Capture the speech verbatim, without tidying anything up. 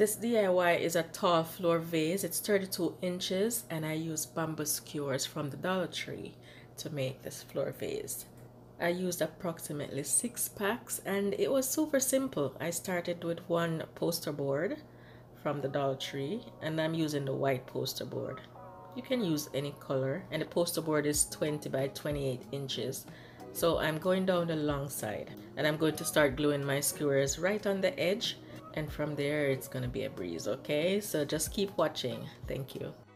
This D I Y is a tall floor vase. It's thirty-two inches and I use bamboo skewers from the Dollar Tree to make this floor vase. I used approximately six packs and it was super simple. I started with one poster board from the Dollar Tree and I'm using the white poster board. You can use any color, and the poster board is twenty by twenty-eight inches. So I'm going down the long side and I'm going to start gluing my skewers right on the edge, and from there it's going to be a breeze. Okay, so just keep watching. Thank you.